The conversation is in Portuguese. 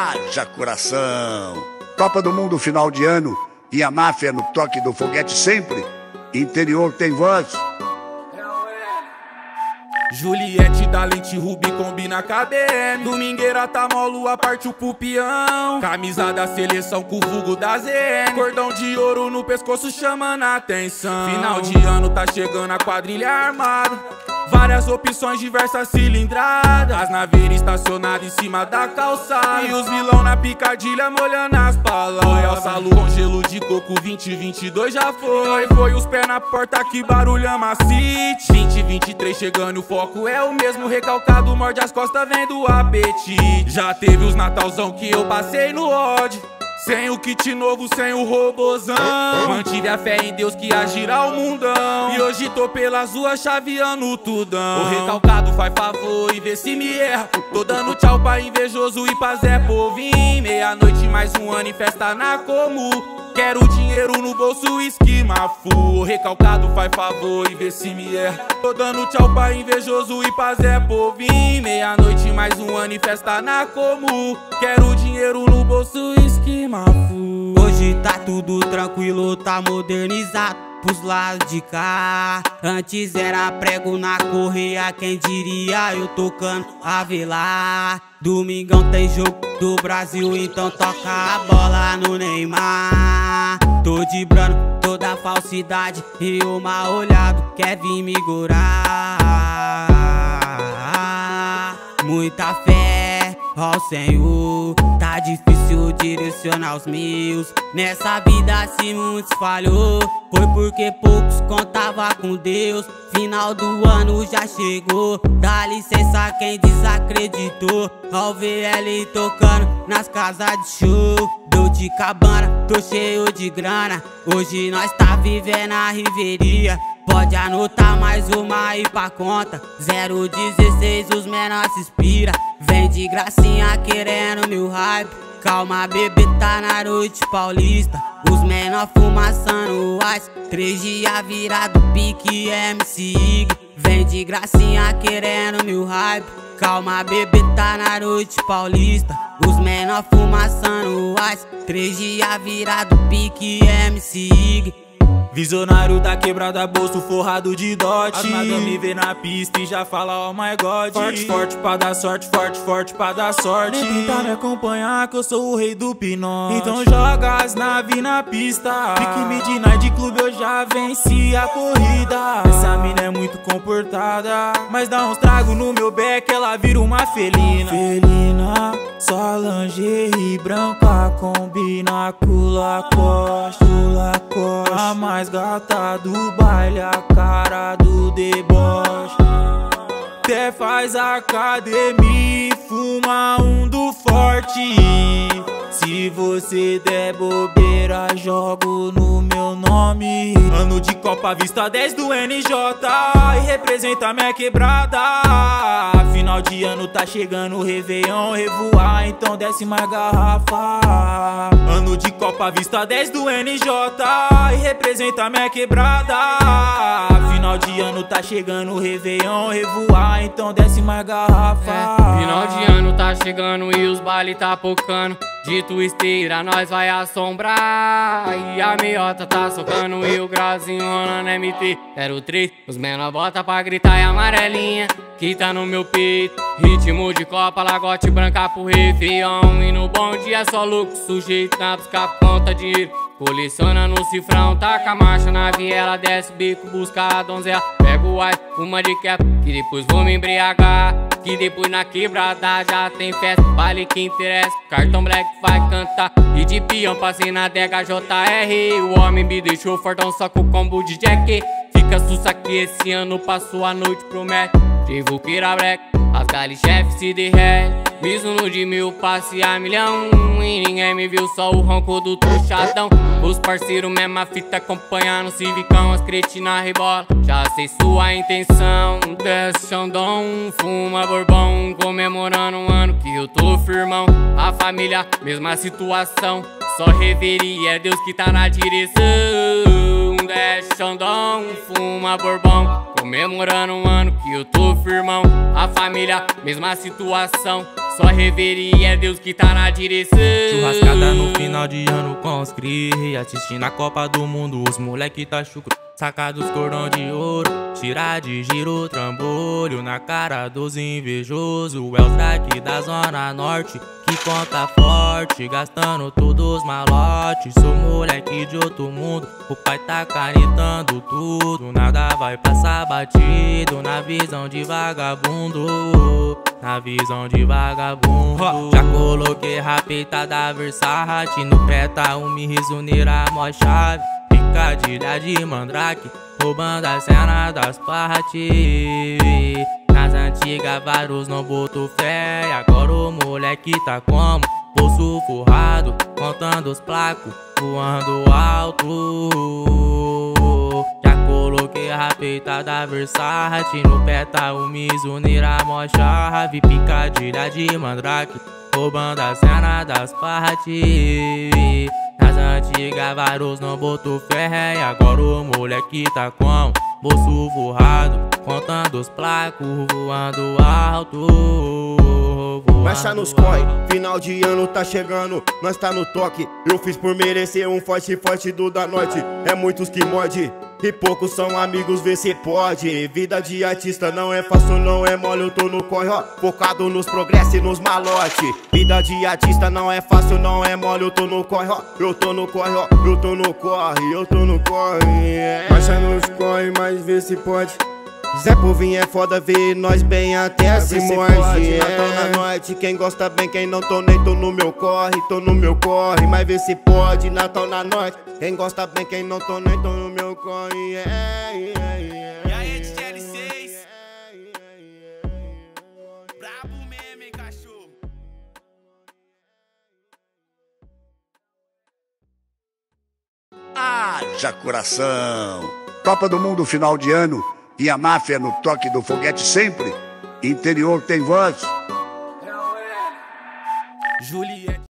haja coração. Copa do Mundo final de ano e a máfia no toque do foguete sempre. Interior tem voz. Juliette da Lente Ruby combina KDM. Domingueira tá lua partiu pro peão. Camisa da seleção com o vulgo da ZN. Cordão de ouro no pescoço chamando a atenção. Final de ano tá chegando a quadrilha armada. Várias opções, diversas cilindradas. As naveiras estacionadas em cima da calçada. E os vilão na picadilha molhando as palavras. Foi ao salu com gelo de coco, 2022 já foi. Foi os pés na porta que barulha macite. 2023 chegando, o foco é o mesmo. Recalcado, morde as costas, vem do apetite. Já teve os natalzão que eu passei no ódio. Sem o kit novo, sem o robozão. Mantive a fé em Deus que ia girar o mundão. E hoje tô pelas ruas chaveando tudão. O recalcado faz favor e vê se me erra. Tô dando tchau pra invejoso e pra Zé Povinho. Meia-noite mais um ano e festa na Comu. Quero dinheiro no bolso, esquema full. O recalcado faz favor e vê se me erra. Tô dando tchau pra invejoso e pra Zé Povinho. Meia-noite mais um ano e festa na Comu. Quero dinheiro no bolso, esquema full. Hoje tá tudo tranquilo, tá modernizado pros lados de cá. Antes era prego na correia, quem diria eu tocando Avelar. Domingão tem jogo do Brasil, então toca a bola no Neymar. Tô de branco, toda falsidade e o mal olhado quer vir me gorar. Muita fé ao Senhor, tá difícil direcionar os meus. Nessa vida se muitos falhou, foi porque poucos contavam com Deus. Final do ano já chegou, dá licença quem desacreditou. Ao VL tocando nas casas de show. Dolce Gabbana, tô cheio de grana. Hoje nós tá vivendo a riveria. Pode anotar mais uma aí pra conta. 016 os menores se inspira. Vem de gracinha querendo meu hype. Calma bebê, tá na noite paulista. Os menor fumaçando ice. 3 dias virado pique MC Ig. Vem de gracinha querendo meu hype. Calma bebê, tá na noite paulista. Os menor fumaçando ice. 3 dias virado pique MC Ig. Visionário da quebrada, bolso forrado de dote. As madame me vê na pista e já fala oh my god. Forte, forte pra dar sorte, forte, forte pra dar sorte. Nem tentar me acompanhar que eu sou o rei do pinote. Então joga as naves na pista. Pique Midnight Club, eu já venci a corrida. Essa mina é muito comportada, mas dá uns tragos no meu beck, ela vira uma felina. Felina, só lingerie branca combina com Lacoste. A mais gata do baile, a cara do deboche. Até faz academia e fuma um do forte. Se você der bobeira, jogo no meu nome. Ano de Copa Vista 10 do NJ e representa minha quebrada. Final de ano tá chegando o Réveillon, revoar, então desce mais garrafa. Ano de Copa Vista 10 do NJ e representa minha quebrada. Final de ano tá chegando o Réveillon, revoar, então desce mais garrafa. Final de ano tá chegando e os baile tá pocando. De twisteira nós vai assombrar. E a meiota tá socando e o grauzinho rolando MT 03. Os menor bota pra gritar e amarelinha que tá no meu peito. Ritmo de Copa, lagote branca pro Réveillon. E no bom dia é só louco, sujeito na busca conta dinheiro. Coleciona no cifrão, taca a marcha na viela. Desce o bico, busca a donzela. Pega o ice, fuma de cap, que depois vou me embriagar. Que depois na quebrada já tem festa, baile que interessa. Cartão black vai cantar e de peão passei na adega JR. O homem me deixou fortão só com o combo de Jack. Fica sussa que esse ano passou a noite promete. Trivo Pira Black, as gali chef se derrete. Mizuno de 1000, passe a milhão. E ninguém me viu, só o ronco do tuchadão. Os parceiros mesma fita acompanhando o civicão. As cretinas rebola, já sei sua intenção. Desce Xandão, fuma bourbon, comemorando um ano que eu tô firmão. A família, mesma situação, só reveria, é Deus que tá na direção. Desce Xandão, fuma bourbon, comemorando um ano que eu tô firmão. A família, mesma situação, Só reveria é Deus que tá na direção. Churrascada no final de ano com os cri, assistindo a Copa do Mundo, os moleque tá chucro. Sacados cordão de ouro, tira de giro, trambolho na cara dos invejosos. O Eldraque da Zona Norte, que conta forte, gastando todos os malotes. Sou moleque de outro mundo, o pai tá canetando tudo. Nada vai passar batido na visão de vagabundo. Na visão de vagabundo. Já coloquei rapeta da Versace, no pé tá um risoneira mó chave. Picadilha de mandrake, roubando a cena das partes. Nas antigas vários não botou fé, e agora o moleque tá como? Bolso forrado, contando os placos, voando alto. Já coloquei a rapeta da Versace, no pé tá o misoneira mó chave. Picadilha de mandrake, roubando a cena das partes. Nas antigas vários não botou fé, e agora o moleque tá com bolso forrado, contando os placos, voando alto. Marcha nos corre, final de ano tá chegando, nós tá no toque. Eu fiz por merecer um forte do da Norte. É muitos que morde e poucos são amigos, vê se pode. Vida de artista não é fácil, não é mole, eu tô no corre, ó, focado nos progressos e nos malote. Vida de artista não é fácil, não é mole, eu tô no corre, ó, eu tô no corre, ó, eu tô no corre, eu tô no corre. Marcha nos corre, mas vê se pode. Zé Povinho é foda, vê nós bem até se morde. Natal na Norte, quem gosta bem, quem não tô nem tô no meu corre, mas vê se pode. Natal na Norte, quem gosta bem, quem não tô nem tô no meu corre. E aí, DL6? Brabo mesmo, hein, cachorro? Haja coração! Copa do Mundo final de ano e a máfia no toque do foguete sempre. Interior tem voz. Juliette.